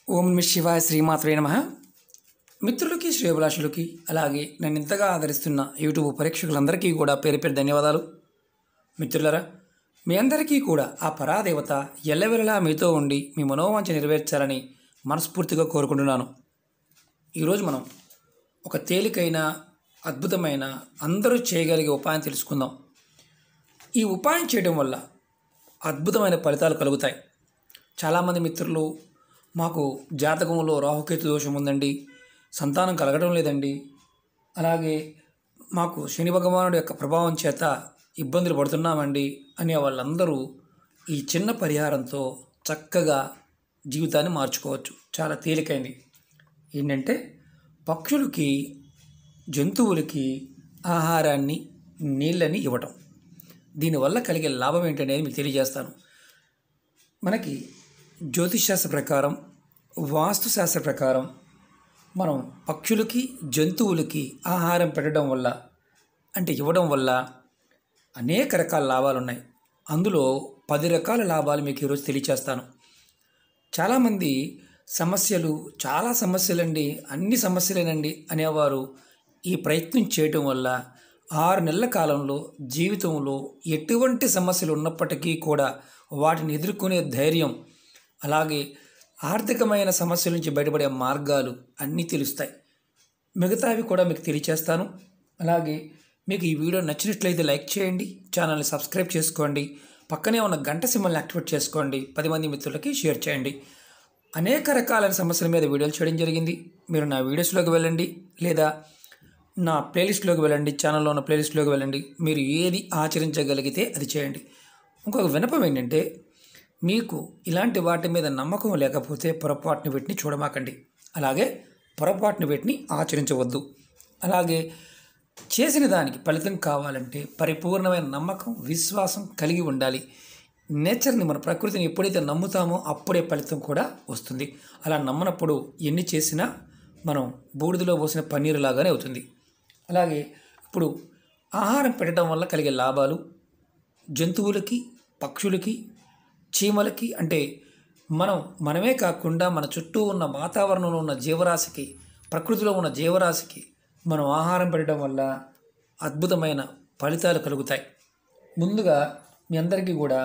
ఓం నమః శివాయ శ్రీమాత్రే నమః. మిత్రులకి శ్రేయోభిలాషులకి అలాగే నన్ను ఇంతగా ఆదరిస్తున్న యూట్యూబ్ ప్రేక్షకులందరికీ కూడా పేరు పేరు ధన్యవాదాలు. మిత్రులరా, మీ అందరికీ కూడా ఆ పరాదేవత ఎల్లవెల్లలా మీతో ఉండి మీ మనోవాంఛ నెరవేర్చాలని మనస్ఫూర్తిగా కోరుకుంటున్నాను. ఈరోజు మనం ఒక తేలికైన అద్భుతమైన అందరూ చేయగలిగే ఉపాయం తెలుసుకుందాం. ఈ ఉపాయం చేయడం వల్ల అద్భుతమైన ఫలితాలు కలుగుతాయి. చాలామంది మిత్రులు మాకు జాతకంలో రాహుకేతు దోషం ఉందండి, సంతానం కలగడం లేదండి, అలాగే మాకు శని భగవానుడి యొక్క ప్రభావం చేత ఇబ్బందులు పడుతున్నామండి అనే వాళ్ళందరూ ఈ చిన్న పరిహారంతో చక్కగా జీవితాన్ని మార్చుకోవచ్చు. చాలా తేలికైంది. ఏంటంటే పక్షులకి జంతువులకి ఆహారాన్ని నీళ్ళని ఇవ్వటం. దీనివల్ల కలిగే లాభం ఏంటనేది మీకు తెలియజేస్తాను. మనకి జ్యోతిషశాస్త్ర ప్రకారం, వాస్తుశాస్త్ర ప్రకారం మనం పక్షులకి జంతువులకి ఆహారం పెట్టడం వల్ల అంటే ఇవ్వడం వల్ల అనేక రకాల లాభాలు ఉన్నాయి. అందులో 10 రకాల లాభాలు మీకు ఈరోజు తెలియచేస్తాను. చాలామంది చాలా సమస్యలండి, అన్ని సమస్యలేనండి అనేవారు ఈ ప్రయత్నం చేయటం వల్ల 6 నెలల కాలంలో జీవితంలో ఎటువంటి సమస్యలు ఉన్నప్పటికీ కూడా వాటిని ఎదుర్కొనే ధైర్యం, అలాగే ఆర్థికమైన సమస్యల నుంచి బయటపడే మార్గాలు అన్నీ తెలుస్తాయి. మిగతావి కూడా మీకు తెలియచేస్తాను. అలాగే మీకు ఈ వీడియో నచ్చినట్లయితే లైక్ చేయండి, ఛానల్ని సబ్స్క్రైబ్ చేసుకోండి, పక్కనే ఉన్న గంట సింబల్ని యాక్టివేట్ చేసుకోండి, 10 మంది మిత్రులకి షేర్ చేయండి. అనేక రకాలైన సమస్యల మీద వీడియోలు చేయడం జరిగింది. మీరు నా వీడియోస్లోకి వెళ్ళండి, లేదా నా ప్లేలిస్ట్లోకి వెళ్ళండి, ఛానల్లో ఉన్న ప్లేలిస్ట్లోకి వెళ్ళండి. మీరు ఏది ఆచరించగలిగితే అది చేయండి. ఇంకొక విన్నపం ఏంటంటే, మీకు ఇలాంటి వాటి మీద నమ్మకం లేకపోతే పొరపాటున వీటిని చూడమాకండి, అలాగే పొరపాటున వీటిని ఆచరించవద్దు. అలాగే చేసిన దానికి ఫలితం కావాలంటే పరిపూర్ణమైన నమ్మకం, విశ్వాసం కలిగి ఉండాలి. నేచర్ని, మన ప్రకృతిని ఎప్పుడైతే నమ్ముతామో అప్పుడే ఫలితం కూడా వస్తుంది. అలా నమ్మనప్పుడు ఎన్ని చేసినా మనం బూడిదలో పోసిన పన్నీరు లాగానే అవుతుంది. అలాగే ఇప్పుడు ఆహారం పెట్టడం వల్ల కలిగే లాభాలు, జంతువులకి, పక్షులకి, చీమలకి, అంటే మనమే కాకుండా మన చుట్టూ ఉన్న వాతావరణంలో ఉన్న జీవరాశికి, ప్రకృతిలో ఉన్న జీవరాశికి మనం ఆహారం పెట్టడం వల్ల అద్భుతమైన ఫలితాలు కలుగుతాయి. ముందుగా మీ అందరికీ కూడా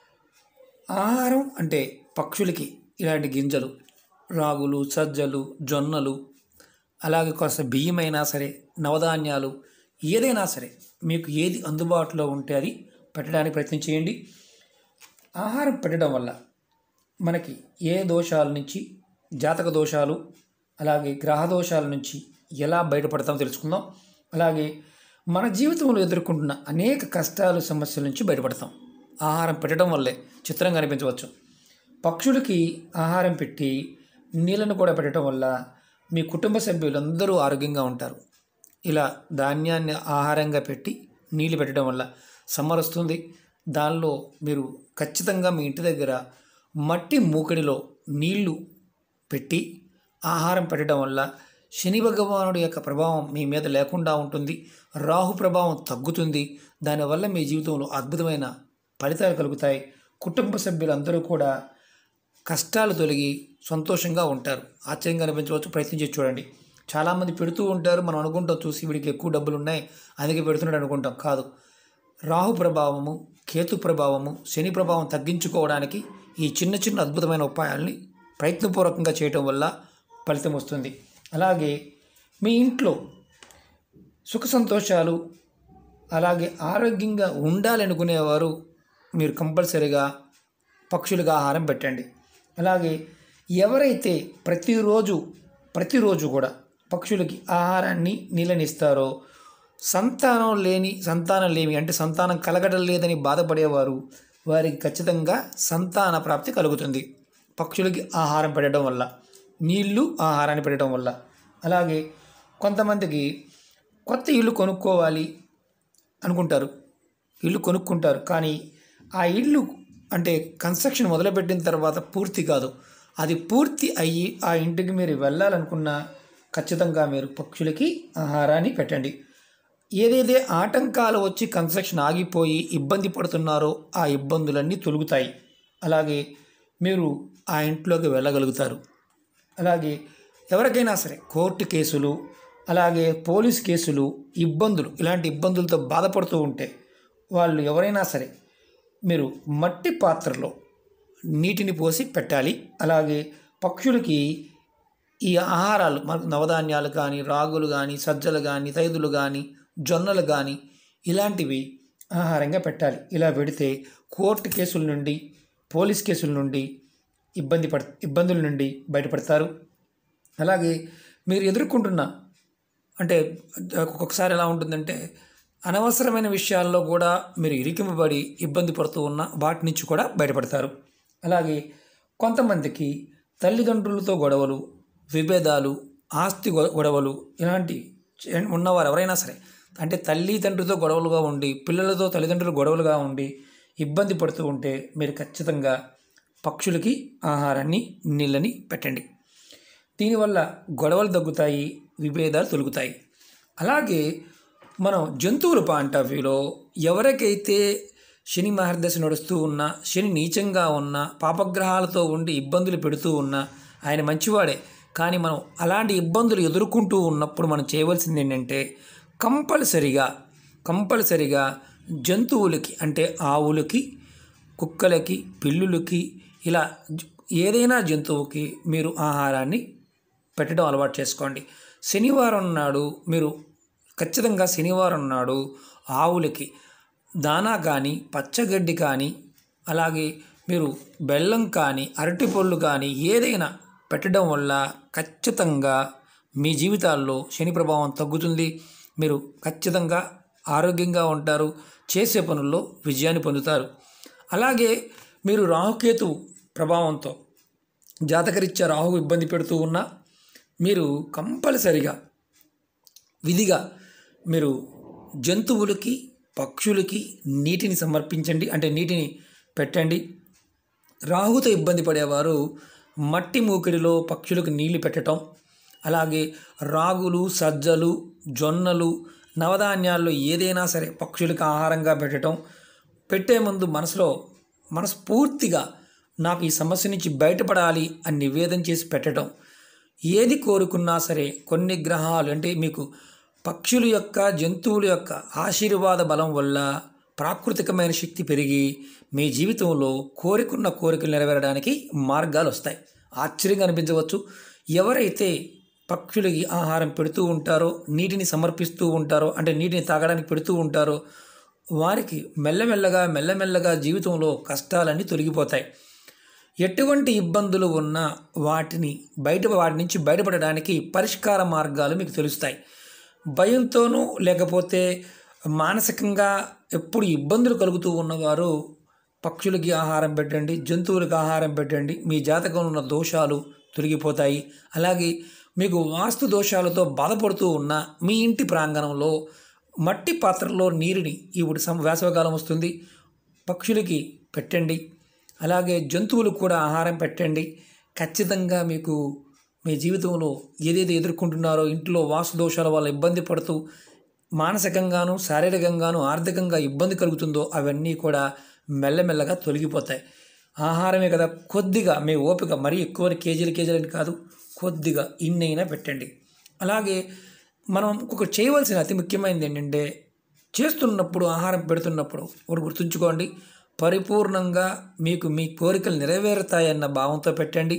ఆహారం అంటే పక్షులకి ఇలాంటి గింజలు, రాగులు, సజ్జలు, జొన్నలు, అలాగే కాస్త బియ్యమైనా సరే, నవధాన్యాలు, ఏదైనా సరే మీకు ఏది అందుబాటులో ఉంటే అది పెట్టడానికి ప్రయత్నం చేయండి. ఆహారం పెట్టడం వల్ల మనకి ఏ దోషాల నుంచి, జాతక దోషాలు, అలాగే గ్రహ దోషాల నుంచి ఎలా బయటపడతామో తెలుసుకుందాం. అలాగే మన జీవితంలో ఎదుర్కొంటున్న అనేక కష్టాలు, సమస్యల నుంచి బయటపడతాం ఆహారం పెట్టడం వల్లే. చిత్రంగా అనిపించవచ్చు. పక్షులకి ఆహారం పెట్టి నీళ్ళను కూడా పెట్టడం వల్ల మీ కుటుంబ సభ్యులందరూ ఆరోగ్యంగా ఉంటారు. ఇలా ధాన్యాన్ని ఆహారంగా పెట్టి నీళ్ళు పెట్టడం వల్ల సమ్మర్ వస్తుంది. దానిలో మీరు ఖచ్చితంగా మీ ఇంటి దగ్గర మట్టి మూకడిలో నీళ్లు పెట్టి ఆహారం పెట్టడం వల్ల శని భగవానుడి యొక్క ప్రభావం మీ మీద లేకుండా ఉంటుంది. రాహు ప్రభావం తగ్గుతుంది. దానివల్ల మీ జీవితంలో అద్భుతమైన ఫలితాలు కలుగుతాయి. కుటుంబ సభ్యులందరూ కూడా కష్టాలు తొలగి సంతోషంగా ఉంటారు. ఆశ్చర్యంగా అనిపించవచ్చు. ప్రయత్నించి చూడండి. చాలామంది పెడుతూ ఉంటారు. మనం అనుకుంటాం, చూసి వీడికి ఎక్కువ డబ్బులు ఉన్నాయి అందుకే పెడుతున్నాడు అనుకుంటాం. కాదు, రాహు ప్రభావము, కేతు ప్రభావము, శని ప్రభావం తగ్గించుకోవడానికి ఈ చిన్న చిన్న అద్భుతమైన ఉపాయాలని ప్రయత్నపూర్వకంగా చేయటం వల్ల ఫలితం వస్తుంది. అలాగే మీ ఇంట్లో సుఖ సంతోషాలు, అలాగే ఆరోగ్యంగా ఉండాలనుకునేవారు మీరు కంపల్సరీగా పక్షులుగా ఆహారం పెట్టండి. అలాగే ఎవరైతే ప్రతిరోజు కూడా పక్షులకి ఆహారాన్ని, నీళ్ళని ఇస్తారో, సంతానం లేమి అంటే సంతానం కలగడం లేదని బాధపడేవారు, వారికి ఖచ్చితంగా సంతాన ప్రాప్తి కలుగుతుంది పక్షులకి ఆహారం పెట్టడం వల్ల, నీళ్లు, ఆహారాన్ని పెట్టడం వల్ల. అలాగే కొంతమందికి కొత్త ఇల్లు కొనుక్కోవాలి అనుకుంటారు, ఇల్లు కొనుక్కుంటారు, కానీ ఆ ఇల్లు అంటే కన్స్ట్రక్షన్ మొదలుపెట్టిన తర్వాత పూర్తి కాదు. అది పూర్తి అయ్యి ఆ ఇంటికి మీరు వెళ్ళాలనుకున్నా ఖచ్చితంగా మీరు పక్షులకి ఆహారాన్ని పెట్టండి. ఏదేదే ఆటంకాలు వచ్చి కన్స్ట్రక్షన్ ఆగిపోయి ఇబ్బంది పడుతున్నారో ఆ ఇబ్బందులన్నీ తొలుగుతాయి. అలాగే మీరు ఆ ఇంట్లోకి వెళ్ళగలుగుతారు. అలాగే ఎవరికైనా సరే కోర్టు కేసులు, అలాగే పోలీస్ కేసులు, ఇబ్బందులు, ఇలాంటి ఇబ్బందులతో బాధపడుతూ ఉంటే వాళ్ళు ఎవరైనా సరే మీరు మట్టి పాత్రలో నీటిని పోసి పెట్టాలి. అలాగే పక్షులకి ఈ ఆహారాలు మనకు నవధాన్యాలు కానీ, రాగులు కానీ, సజ్జలు కానీ, తైదులు కానీ, జొన్నలు కానీ ఇలాంటివి ఆహారంగా పెట్టాలి. ఇలా పెడితే కోర్టు కేసుల నుండి, పోలీస్ కేసుల నుండి ఇబ్బందుల నుండి బయటపడతారు. అలాగే మీరు ఎదుర్కొంటున్న అంటే ఒక్కొక్కసారి ఎలా ఉంటుందంటే అనవసరమైన విషయాల్లో కూడా మీరు ఇరికింపబడి ఇబ్బంది పడుతూ ఉన్న వాటి నుంచి కూడా బయటపడతారు. అలాగే కొంతమందికి తల్లిదండ్రులతో గొడవలు, విభేదాలు, ఆస్తి గొడవలు ఇలాంటి ఉన్నవారు ఎవరైనా సరే అంటే తల్లి తండ్రితో గొడవలుగా ఉండి, పిల్లలతో తల్లిదండ్రులు గొడవలుగా ఉండి ఇబ్బంది పడుతూ ఉంటే మీరు ఖచ్చితంగా పక్షులకి ఆహారాన్ని, నీళ్ళని పెట్టండి. దీనివల్ల గొడవలు తగ్గుతాయి, విభేదాలు తొలుగుతాయి. అలాగే మనం జంతువుల పాయింట్ ఆఫ్ వ్యూలో ఎవరికైతే శని మహర్దశ నడుస్తూ ఉన్నా, శని నీచంగా ఉన్నా, పాపగ్రహాలతో ఉండి ఇబ్బందులు పెడుతూ ఉన్నా, ఆయన మంచివాడే, కానీ మనం అలాంటి ఇబ్బందులు ఎదుర్కొంటూ ఉన్నప్పుడు మనం చేయవలసింది ఏంటంటే కంపల్సరిగా జంతువులకి అంటే ఆవులకి, కుక్కలకి, పిల్లులకి ఇలా ఏదైనా జంతువుకి మీరు ఆహారాన్ని పెట్టడం అలవాటు చేసుకోండి. శనివారం నాడు మీరు ఖచ్చితంగా ఆవులకి దానా కానీ, పచ్చగడ్డి కానీ, అలాగే మీరు బెల్లం కానీ, అరటిపళ్ళు కానీ ఏదైనా పెట్టడం వల్ల ఖచ్చితంగా మీ జీవితాల్లో శని ప్రభావం తగ్గుతుంది. మీరు ఖచ్చితంగా ఆరోగ్యంగా ఉంటారు, చేసే పనుల్లో విజయాన్ని పొందుతారు. అలాగే మీరు రాహుకేతు ప్రభావంతో జాతకరీత్యా రాహు ఇబ్బంది పెడుతూ ఉన్నా మీరు కంపల్సరిగా విధిగా మీరు జంతువులకి, పక్షులకి నీటిని సమర్పించండి, అంటే నీటిని పెట్టండి. రాహుతో ఇబ్బంది పడేవారు మట్టి మూకిడిలో పక్షులకు నీళ్లు పెట్టడం, అలాగే రాగులు, సజ్జలు, జొన్నలు, నవధాన్యాల్లో ఏదైనా సరే పక్షులకు ఆహారంగా పెట్టడం, పెట్టే ముందు మనస్ఫూర్తిగా నాకు ఈ సమస్య నుంచి బయటపడాలి అని నివేదన చేసి పెట్టడం. ఏది కోరుకున్నా సరే కొన్ని గ్రహాలు అంటే మీకు పక్షుల యొక్క, జంతువుల యొక్క ఆశీర్వాద బలం వల్ల ప్రాకృతికమైన శక్తి పెరిగి మీ జీవితంలో కోరికలు నెరవేరడానికి మార్గాలు వస్తాయి. ఆశ్చర్యంగా అనిపించవచ్చు. ఎవరైతే పక్షులకి ఆహారం పెడుతూ ఉంటారో, నీటిని సమర్పిస్తూ ఉంటారో, అంటే నీటిని తాగడానికి పెడుతూ ఉంటారో వారికి మెల్లమెల్లగా జీవితంలో కష్టాలన్నీ తొలగిపోతాయి. ఎటువంటి ఇబ్బందులు ఉన్నా వాటి నుంచి బయటపడడానికి పరిష్కార మార్గాలు మీకు తెలుస్తాయి. భయంతోనూ లేకపోతే మానసికంగా ఎప్పుడు ఇబ్బందులు కలుగుతూ ఉన్నవారు పక్షులకి ఆహారం పెట్టండి, జంతువులకు ఆహారం పెట్టండి. మీ జాతకంలో ఉన్న దోషాలు తొలగిపోతాయి. అలాగే మీకు వాస్తు దోషాలతో బాధపడుతూ ఉన్న మీ ఇంటి ప్రాంగణంలో మట్టి పాత్రలో నీరుని ఇప్పుడు వేసవికాలం వస్తుంది, పక్షులకి పెట్టండి. అలాగే జంతువులకు కూడా ఆహారం పెట్టండి. ఖచ్చితంగా మీకు మీ జీవితంలో ఏదైతే ఎదుర్కొంటున్నారో, ఇంట్లో వాస్తు దోషాల వల్ల ఇబ్బంది పడుతూ మానసికంగాను, శారీరకంగాను, ఆర్థికంగా ఇబ్బంది కలుగుతుందో అవన్నీ కూడా మెల్లమెల్లగా తొలగిపోతాయి. ఆహారమే కదా, కొద్దిగా మీ ఓపిక, మరీ ఎక్కువ కేజీలని కాదు, కొద్దిగా ఇన్నైనా పెట్టండి. అలాగే మనం ఒక చేయవలసిన అతి ముఖ్యమైనది ఏంటంటే చేస్తున్నప్పుడు, ఆహారం పెడుతున్నప్పుడు ఒకటి గుర్తుంచుకోండి, పరిపూర్ణంగా మీకు మీ కోరికలు నెరవేరుతాయన్న భావంతో పెట్టండి.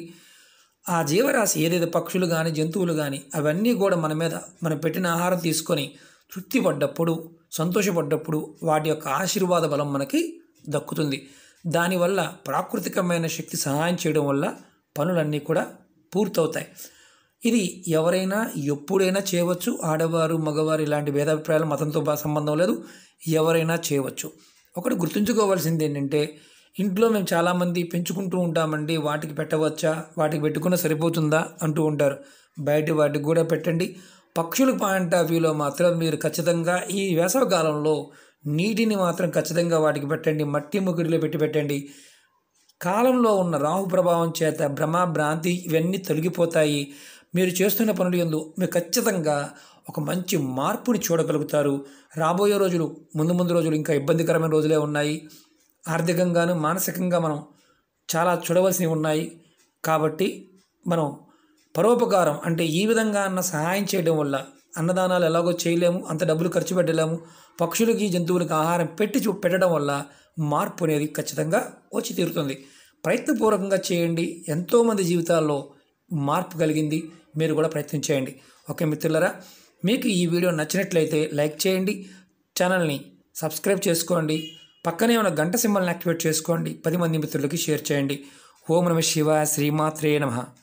ఆ జీవరాశి ఏదైతే పక్షులు కానీ, జంతువులు కానీ అవన్నీ కూడా మనం పెట్టిన ఆహారం తీసుకొని తృప్తి పడ్డప్పుడు, సంతోషపడ్డప్పుడు వాటి యొక్క ఆశీర్వాద బలం మనకి దక్కుతుంది. దానివల్ల ప్రాకృతికమైన శక్తి సహాయం చేయడం వల్ల పనులన్నీ కూడా పూర్తవుతాయి. ఇది ఎవరైనా ఎప్పుడైనా చేయవచ్చు. ఆడవారు, మగవారు ఇలాంటి భేదాభిప్రాయాలు మతంతో సంబంధం లేదు, ఎవరైనా చేయవచ్చు. ఒకటి గుర్తుంచుకోవాల్సింది ఏంటంటే ఇంట్లో మేము చాలామంది పెంచుకుంటూ ఉంటామండి, వాటికి పెట్టవచ్చా, వాటికి పెట్టుకున్న సరిపోతుందా అంటూ ఉంటారు. వాటికి కూడా పెట్టండి. పక్షుల పాయింట్ ఆఫ్ వ్యూలో మాత్రం మీరు ఖచ్చితంగా ఈ వేసవికాలంలో నీటిని మాత్రం ఖచ్చితంగా వాటికి పెట్టండి, మట్టి ముగిడిలో పెట్టండి. కాలంలో ఉన్న రాహు ప్రభావం చేత భ్రాంతి ఇవన్నీ తొలగిపోతాయి. మీరు చేస్తున్న పనులు యందు మీరు ఖచ్చితంగా ఒక మంచి మార్పుని చూడగలుగుతారు. రాబోయే రోజులు, ముందు రోజులు ఇంకా ఇబ్బందికరమైన రోజులే ఉన్నాయి. ఆర్థికంగాను, మానసికంగా మనం చాలా చూడవలసినవి ఉన్నాయి. కాబట్టి మనం పరోపకారం అంటే ఈ విధంగా అన్న సహాయం చేయడం వల్ల అన్నదానాలు ఎలాగో చేయలేము, అంత డబ్బులు ఖర్చు పెట్టలేము, పక్షులకి జంతువులకి ఆహారం పెట్టడం వల్ల మార్పు అనేది ఖచ్చితంగా వచ్చి తీరుతుంది. ప్రయత్నపూర్వకంగా చేయండి, ఎంతోమంది జీవితాల్లో మార్పు కలిగింది, మీరు కూడా ప్రయత్నం చేయండి. ఓకే మిత్రులారా, మీకు ఈ వీడియో నచ్చినట్లయితే లైక్ చేయండి, ఛానల్ని సబ్స్క్రైబ్ చేసుకోండి, పక్కనే ఉన్న గంట సింబల్ని యాక్టివేట్ చేసుకోండి, 10 మంది మిత్రులకి షేర్ చేయండి. ఓం నమః శివాయ, శ్రీమాత్రే నమః.